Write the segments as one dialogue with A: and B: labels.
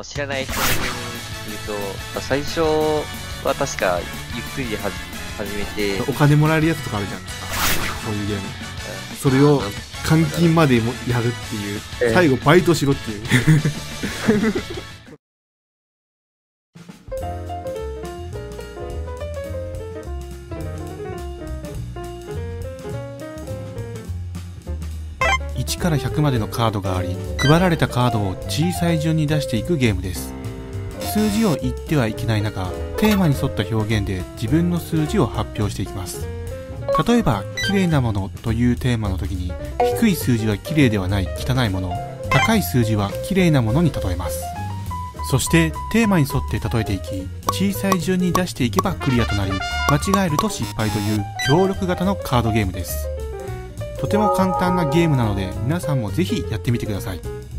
A: 知らない人向けに言うと、最初は確かゆっくり始めて、
B: お金もらえるやつとかあるじゃないですか、そういうゲーム。それを換金までもやるっていう、最後バイトしろっていう1から100までのカードがあり、配られたカードを小さい順に出していくゲームです。数字を言ってはいけない中、テーマに沿った表現で自分の数字を発表していきます。例えば、綺麗なものというテーマの時に、低い数字は綺麗ではない汚いもの、高い数字は綺麗なものに例えます。そしてテーマに沿って例えていき、小さい順に出していけばクリアとなり、間違えると失敗という協力型のカードゲームです。とても簡単なゲームなので、皆さんもぜひやってみてください。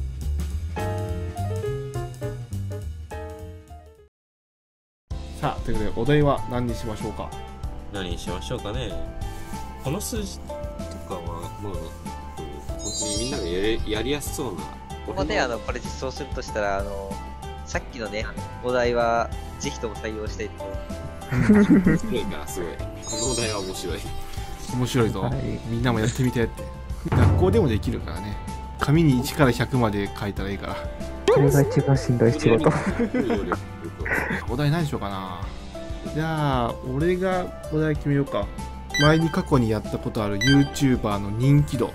B: さあ、ということでお題は何にしましょうか。
C: 何にしましょうかね。この数字とかはまあ、本当にみんながやりやすそうな。
A: ここでこれ実装するとしたら、さっきのね、お題はぜひとも採用したいと思う。
C: 面白いから、すごい。このお題は面白い。
B: 面白いぞ、
D: はい、
B: みんなもやってみてって。学校でもできるからね。紙に1から100まで書いたらいいから。
D: それが一番しんどい仕事。
B: お題何しようかな。じゃあ俺がお題決めようか。前に過去にやったことある YouTuber の人気度。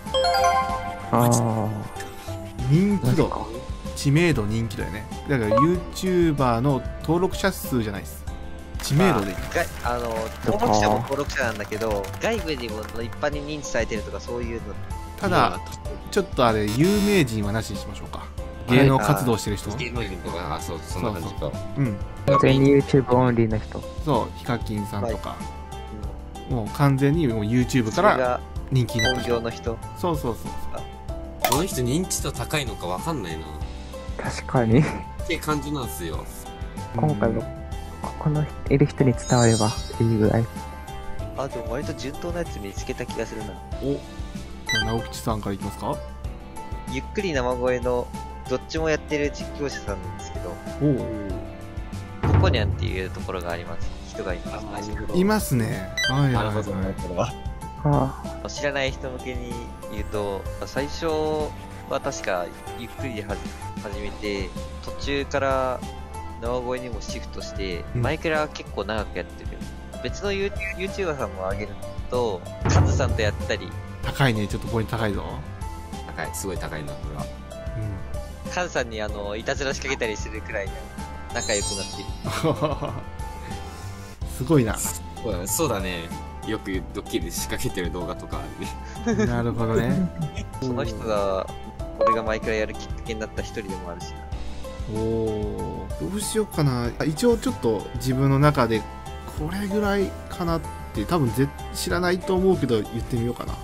B: 人気度、知名度、人気度やね。だから YouTuber の登録者数じゃないです、知名度でいい。
A: 登録者も登録者なんだけど、外部にも一般に認知されてるとかそういうの。
B: ただちょっとあれ、有名人はなしにしましょうか。芸能活動してる人、
C: 芸能人とか、そう、そんな感じか。
B: うん、
D: 完全に YouTube オンリーの人。
B: そう、ヒカキンさんとか、もう完全にもう YouTube から人気になった人。
A: 本業の人。
B: そうそうそう。
C: この人認知度高いのかわかんないな。
D: 確かに。
C: って感じなんすよ。
D: 今回はここのいる人に伝わればいいぐらい。
A: でも割と順当なやつ見つけた気がするな。
B: お、じゃあ直吉さんからいきますか。
A: ゆっくり生声のどっちもやってる実況者さんなんですけど、ココニャンっていうところがあります。人がいます。
B: いますね。はい、
C: なるほど、なるほど。
A: 知らない人向けに言うと、最初は確かゆっくり始めて、途中から生声にもシフトして、前から結構長くやってる。別の YouTuber さんも上げると、カズさんとやったり。
B: 高いね、ちょっとポイント高いぞ。
C: 高い、すごい高いな、これは。
A: カズさんにいたずら仕掛けたりするくらい仲良くなってる。
B: すごいな。
C: そうだね。よくドッキリで仕掛けてる動画とかあるね。
B: なるほどね。
A: その人が、俺が前からやるきっかけになった一人でもあるし
B: な。どうしようかな。一応ちょっと自分の中でこれぐらいかなって、多分知らないと思うけど言ってみようかな。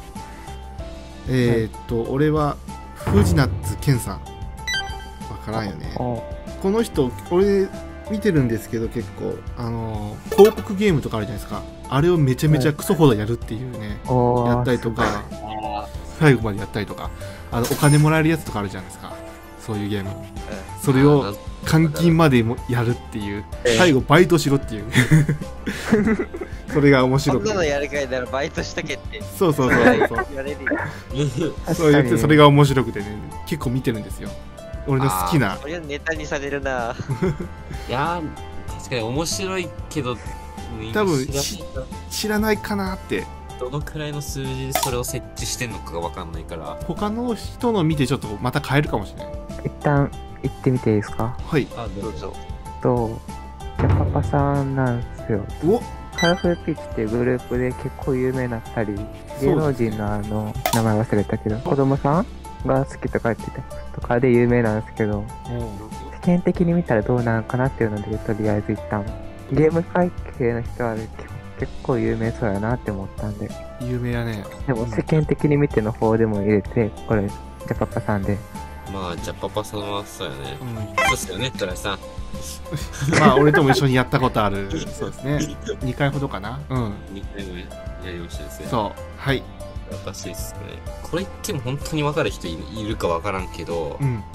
B: 俺は藤夏健さん。わからんよね。この人、俺見てるんですけど、結構広告ゲームとかあるじゃないですか。あれをめちゃめちゃクソほどやるっていうね、やったりとか、最後までやったりとか、お金もらえるやつとかあるじゃないですか、そういうゲーム。それを換金までもやるっていう、最後バイトしろっていうそれが面白くて、
A: そんなのやるかいならバイトしとけって。
B: そうそうそうそう
A: 言われるよ。
B: そう言って、それが面白くてね、結構見てるんですよ、俺の好きな。
A: これネタにされるな。
C: いやー、確かに面白いけど、
B: 多分知らないかなって。
C: どのくらいの数字でそれを設置してんのかが分かんないから、
B: 他の人の見てちょっとまた変えるかもしれない。
D: 一旦行ってみていいですか。
B: はい、
A: どうぞ。
D: ジャパパさんなんですよ。
B: お、
D: カラフルピーチっていうグループで結構有名な2人、芸能人の名前忘れたけど、子供さんが好きとか言ってたとかで有名なんですけど、世間的に見たらどうなのかなっていうので、とりあえず一旦ゲーム会系の人は結構有名そうやなって思ったんで。
B: 有名やね。
D: でも世間的に見ての方でも入れて、これジャパパさんで。
C: まあジャパパさんはそうやね。そうっすよね、トライさん。
B: まあ俺とも一緒にやったことある。そうですね、2回ほどかな。2
C: 回もやりましたですね。
B: そう、はい。
C: 私ですね、これ言っても本当に分かる人いるか分からんけど、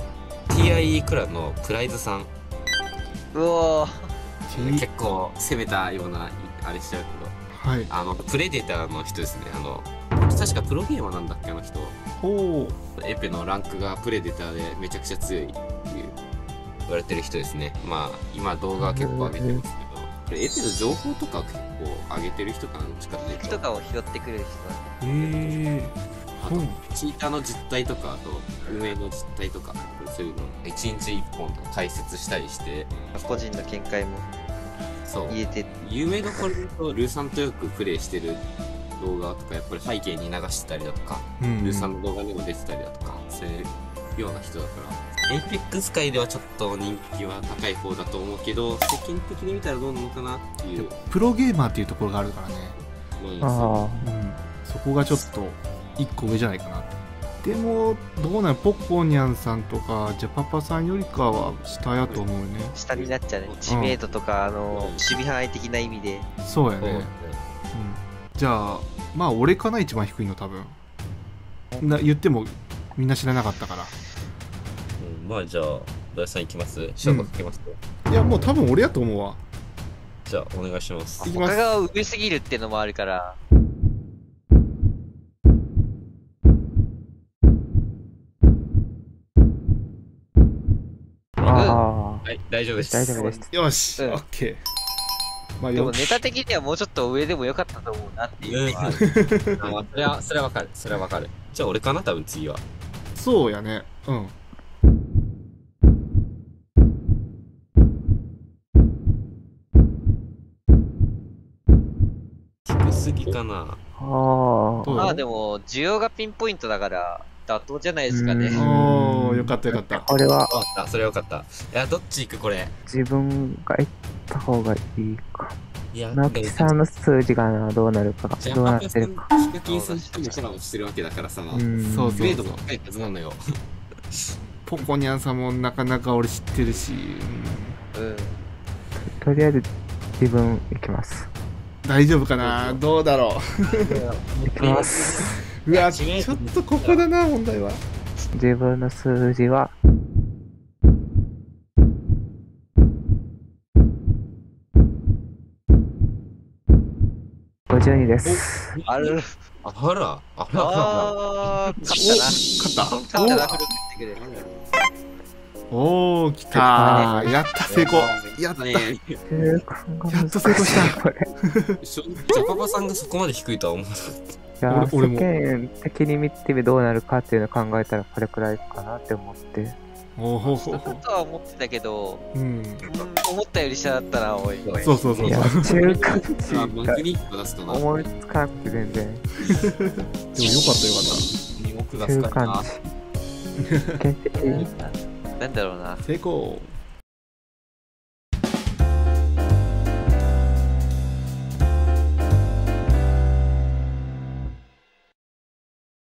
C: TI クラのプライズさん。
A: うおー。
C: 結構攻めたような、あれしちゃうけど。
B: はい。
C: プレデターの人ですね。確かプロゲーマーなんだっけ、あの人。
B: おー。
C: エペのランクがプレデターでめちゃくちゃ強いっていう言われてる人ですね。まあ、今動画は結構上げてますけど、エペの情報とか結構上げてる人かな、どっちかっていうと。
A: とかを拾ってくる人。
C: あと、チーターの実態とか、あと、運営の実態とか、そういうの、1日1本解説したりして、
A: 個人の見解も
C: そう。
A: 入れて。有
C: 名どころで言うと、ルーさんとよくプレイしてる動画とか、やっぱり背景に流してたりだとか、ルーさんの動画にも出てたりだとか、そういうような人だから、エイペックス界ではちょっと人気は高い方だと思うけど、世間的に見たらどうなのかなっていう。
B: プロゲーマーっていうところがあるからね。そこがちょっと一個上じゃないかな。でもどうなん、ポッポニャンさんとかジャパパさんよりかは下やと思うね。
A: 下になっちゃうね。知名度とか、守備範囲的な意味で。
B: そうやね。じゃあまあ俺かな、一番低いの多分。言ってもみんな知らなかったから。
C: まあじゃあ土井さん行きます？勝負かけます？
B: いやもう多分俺やと思うわ。
C: じゃあお願いします。
A: 他が上すぎるっていうのもあるから。
C: はい、大丈夫です。
D: 大丈夫です。
B: よし、オッケー。まあ
A: でもネタ的にはもうちょっと上でもよかったと思うなっていうのはある。
C: それはわかる。それはわかる。じゃあ俺かな、多分次は。
B: そうやね。うん。
C: 低すぎかな。
A: まあでも需要がピンポイントだから妥当じゃないですかね。
B: おー、よかったよかった。
D: これは
C: それはよかった。いや、どっち行くこれ。
D: 自分が行った方がいいか。
C: いや、
D: 直樹さんの数字がどうなるかが、どうなってるか。
C: ヒカキンさんともコラボしてるわけだからさ、
B: そうそう。
C: グレードも高いはずなのよ。
B: ポコニャンさんもなかなか俺知ってるし。
D: とりあえず自分行きます。
B: 大丈夫かな、どうだろ
D: う。行きます。
B: うわ、ちょっとここだな、問題は。
D: 自分の数字は、52です。
A: あら、
C: 勝ったな。
B: 勝った。おお、来たー。やった、成功。やった。やっと成功した。
C: ジャパパさんがそこまで低いとは思わなかった。
D: いや、世間的に見てどうなるかっていうのを考えたらこれくらいかなって思って。
B: おほ
A: ほほ。とは思ってたけど、
B: 思
A: ったより下だったな、おい。
B: そうそうそう。
D: いや、中間値が思いつかなくて全然。でもよかったよかった。
C: 2億が少ないな。
D: 中間値。
A: なんだろうな。
B: 成功。